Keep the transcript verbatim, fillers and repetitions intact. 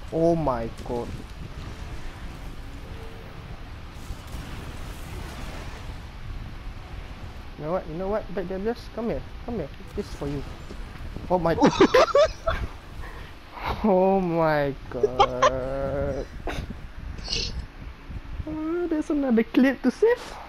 Oh my god. You know what? You know what? Back there, just come here. Come here. This is for you. Oh my. Oh my god. Oh, there's another clip to save.